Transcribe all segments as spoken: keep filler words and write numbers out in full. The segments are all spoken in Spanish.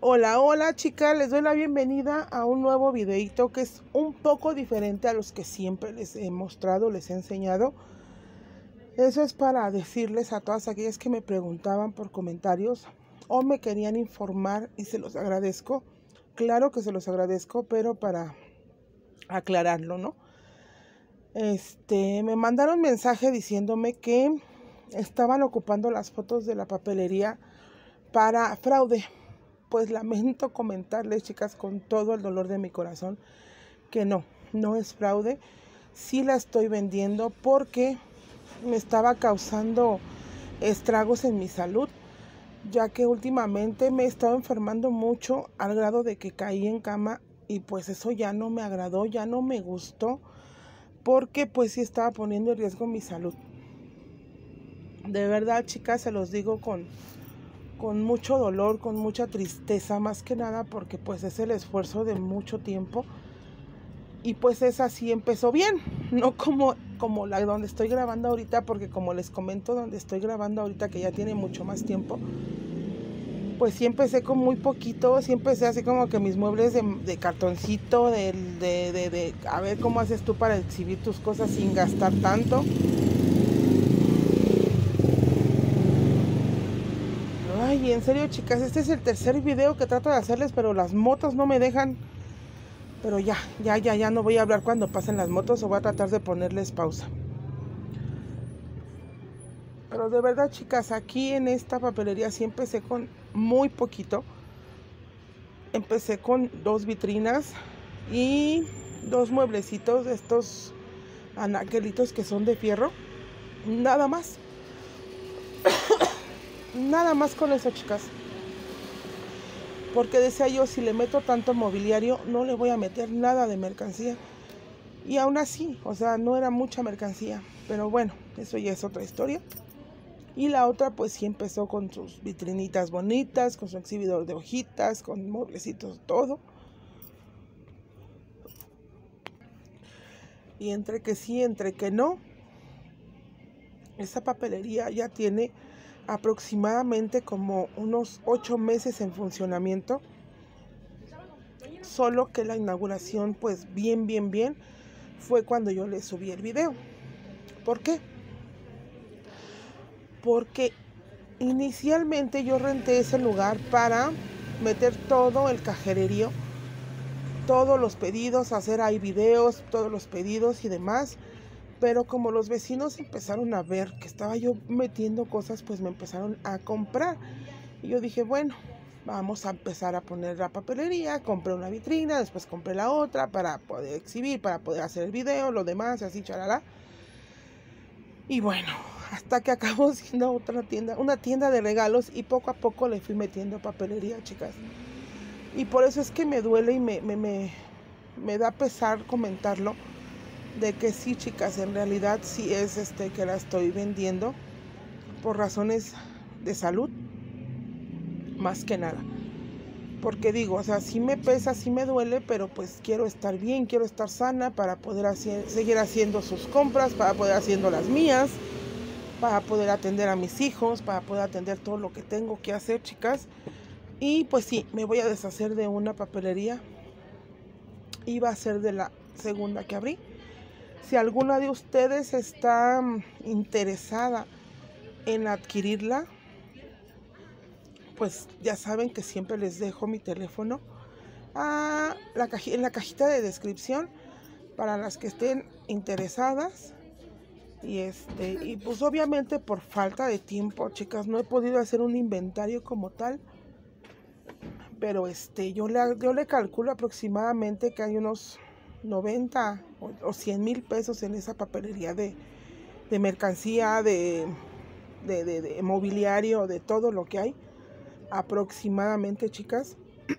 Hola, hola chicas, les doy la bienvenida a un nuevo videito que es un poco diferente a los que siempre les he mostrado, les he enseñado. Eso es para decirles a todas aquellas que me preguntaban por comentarios o me querían informar, y se los agradezco. Claro que se los agradezco, pero para aclararlo, ¿no? Este, me mandaron mensaje diciéndome que estaban ocupando las fotos de la papelería para fraude. Pues lamento comentarles, chicas, con todo el dolor de mi corazón, que no, no es fraude. Sí la estoy vendiendo porque me estaba causando estragos en mi salud, ya que últimamente me he estado enfermando mucho al grado de que caí en cama, y pues eso ya no me agradó, ya no me gustó, porque pues sí estaba poniendo en riesgo mi salud. De verdad, chicas, se los digo con con mucho dolor, con mucha tristeza, más que nada porque pues es el esfuerzo de mucho tiempo. Y pues esa sí empezó bien, no como, como la donde estoy grabando ahorita, porque como les comento, donde estoy grabando ahorita, que ya tiene mucho más tiempo, pues sí empecé con muy poquito, sí empecé así como que mis muebles de, de cartoncito, de, de, de, de a ver cómo haces tú para exhibir tus cosas sin gastar tanto. Ay, en serio, chicas, este es el tercer video que trato de hacerles, pero las motos no me dejan. Pero ya, ya, ya, ya no voy a hablar cuando pasen las motos, o voy a tratar de ponerles pausa. Pero de verdad, chicas, aquí en esta papelería sí empecé con muy poquito. Empecé con dos vitrinas y dos mueblecitos de estos anaquelitos que son de fierro. Nada más. Nada más con eso, chicas. Porque decía yo, si le meto tanto mobiliario, no le voy a meter nada de mercancía. Y aún así, o sea, no era mucha mercancía. Pero bueno, eso ya es otra historia. Y la otra pues sí empezó con sus vitrinitas bonitas, con su exhibidor de hojitas, con mueblecitos, todo. Y entre que sí, entre que no, esa papelería ya tiene aproximadamente como unos ocho meses en funcionamiento. Solo que la inauguración pues bien, bien, bien fue cuando yo le subí el video. ¿Por qué? Porque inicialmente yo renté ese lugar para meter todo el cajererío, todos los pedidos, hacer ahí videos, todos los pedidos y demás. Pero como los vecinos empezaron a ver que estaba yo metiendo cosas, pues me empezaron a comprar. Y yo dije, bueno, vamos a empezar a poner la papelería. Compré una vitrina, después compré la otra para poder exhibir, para poder hacer el video, lo demás, así, charalá. Y bueno, hasta que acabó siendo otra tienda, una tienda de regalos, y poco a poco le fui metiendo papelería, chicas. Y por eso es que me duele y me, me, me, me da pesar comentarlo, de que sí, chicas, en realidad sí es este que la estoy vendiendo por razones de salud, más que nada. Porque digo, o sea, sí me pesa, sí me duele, pero pues quiero estar bien, quiero estar sana para poder hacer, seguir haciendo sus compras, para poder haciendo las mías, para poder atender a mis hijos, para poder atender todo lo que tengo que hacer, chicas. Y pues sí, me voy a deshacer de una papelería. Iba a ser de la segunda que abrí. Si alguna de ustedes está interesada en adquirirla, pues ya saben que siempre les dejo mi teléfono a la caji- en la cajita de descripción para las que estén interesadas. Y este y pues obviamente por falta de tiempo, chicas, no he podido hacer un inventario como tal, pero este yo le yo le calculo aproximadamente que hay unos noventa o, o cien mil pesos en esa papelería de, de mercancía, de, de, de, de mobiliario, de todo lo que hay, aproximadamente, chicas.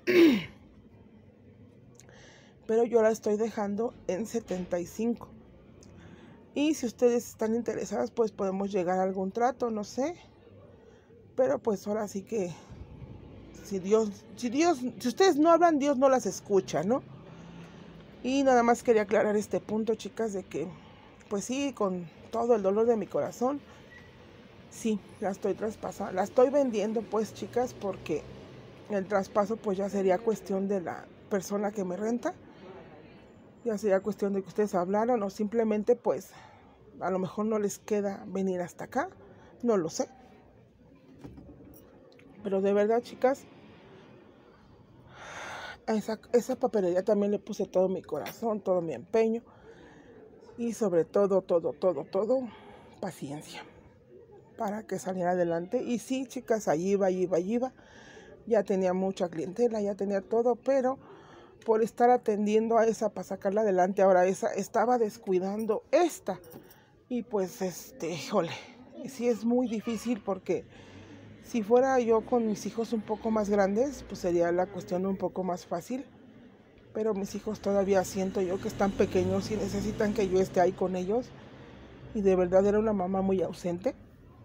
Pero yo la estoy dejando en setenta y cinco. Y si ustedes están interesadas, pues podemos llegar a algún trato, no sé. Pero pues ahora sí que si Dios, si Dios, si ustedes no hablan, Dios no las escucha, ¿no? Y nada más quería aclarar este punto, chicas, de que pues sí, con todo el dolor de mi corazón, sí, la estoy traspasando, la estoy vendiendo, pues, chicas, porque El traspaso pues ya sería cuestión de la persona que me renta. Ya sería cuestión de que ustedes hablaran o simplemente pues a lo mejor no les queda venir hasta acá. No lo sé. Pero de verdad, chicas, a esa, esa papelería también le puse todo mi corazón, todo mi empeño. Y sobre todo, todo, todo, todo, paciencia. Para que saliera adelante. Y sí, chicas, allí iba, allí iba, allí iba. Ya tenía mucha clientela, ya tenía todo, pero por estar atendiendo a esa para sacarla adelante, ahora esa, estaba descuidando esta. Y pues, este, híjole, sí es muy difícil porque si fuera yo con mis hijos un poco más grandes, pues sería la cuestión un poco más fácil. Pero mis hijos todavía siento yo que están pequeños y necesitan que yo esté ahí con ellos. Y de verdad era una mamá muy ausente.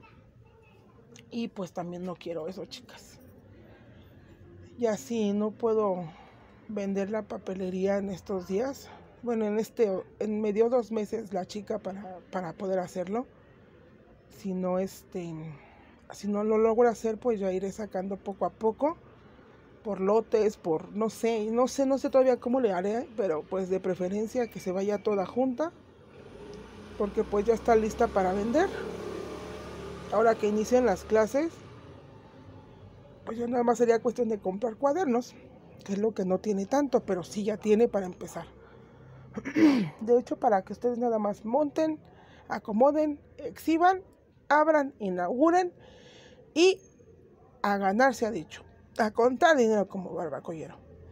Y pues también no quiero eso, chicas. Y así no puedo vender la papelería en estos días. Bueno, en este, en medio dos meses la chica para, para poder hacerlo. Si no, este, si no lo logro hacer, pues ya iré sacando poco a poco. Por lotes, por no sé, no sé, no sé todavía cómo le haré, pero pues de preferencia que se vaya toda junta. Porque pues ya está lista para vender. Ahora que inician las clases, pues ya nada más sería cuestión de comprar cuadernos, que es lo que no tiene tanto, pero sí ya tiene para empezar. De hecho, para que ustedes nada más monten, acomoden, exhiban, abran, inauguren y a ganar, se ha dicho, a contar dinero como barbacollero.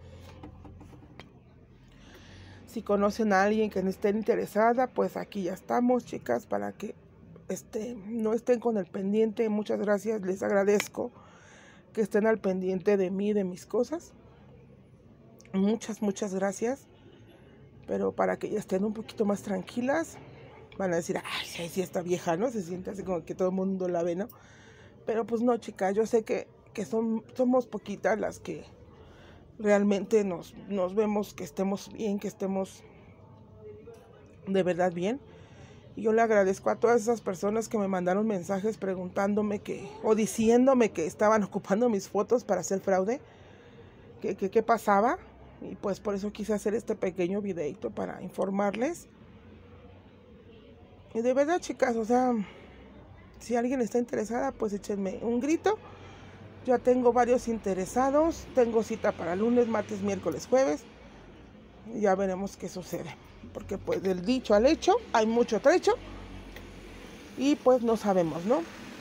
Si conocen a alguien que esté interesada, pues aquí ya estamos, chicas, para que este, no estén con el pendiente. Muchas gracias, les agradezco que estén al pendiente de mí, de mis cosas. Muchas, muchas gracias. Pero para que ya estén un poquito más tranquilas, van a decir, ay, sí, sí, esta vieja, ¿no? Se siente así como que todo el mundo la ve, ¿no? Pero pues no, chicas, yo sé que, que son, somos poquitas las que realmente nos, nos vemos que estemos bien, que estemos de verdad bien. Y yo le agradezco a todas esas personas que me mandaron mensajes preguntándome que, o diciéndome que estaban ocupando mis fotos para hacer fraude, que qué pasaba. Y pues por eso quise hacer este pequeño videito para informarles. Y de verdad, chicas, o sea, si alguien está interesada, pues échenme un grito. Ya tengo varios interesados. Tengo cita para lunes, martes, miércoles, jueves. Y ya veremos qué sucede. Porque pues del dicho al hecho hay mucho trecho. Y pues no sabemos, ¿no?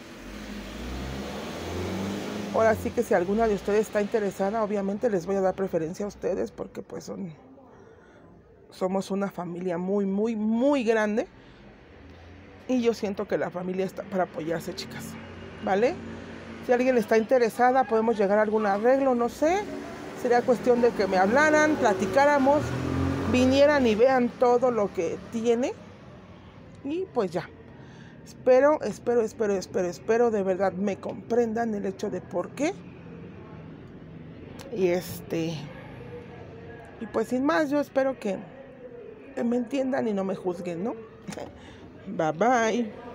Ahora sí que si alguna de ustedes está interesada, obviamente les voy a dar preferencia a ustedes. Porque pues son, somos una familia muy, muy, muy grande. Y yo siento que la familia está para apoyarse, chicas. ¿Vale? Si alguien está interesada, podemos llegar a algún arreglo, no sé. Sería cuestión de que me hablaran, platicáramos, vinieran y vean todo lo que tiene. Y pues ya. Espero, espero, espero, espero, espero de verdad me comprendan el hecho de por qué. Y este... Y pues sin más, yo espero que, que me entiendan y no me juzguen, ¿no? Bye bye.